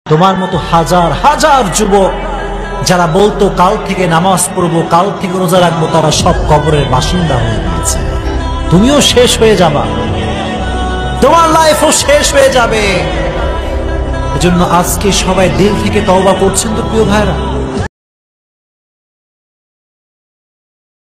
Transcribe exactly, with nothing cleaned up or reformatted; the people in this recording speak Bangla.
তোমার মতো হাজার হাজার যুবক যারা বলতো কাল থেকে নামাজ পড়বো, কাল থেকে রোজা রাখবো, তারা সব কবরের বাসিন্দা হয়ে গিয়েছে। তুমিও শেষ হয়ে যাবা, তোমার লাইফও শেষ হয়ে যাবে। এজন্য আজকে সবাই দিল থেকে তওবা করছেন তো প্রিয় ভাইরা?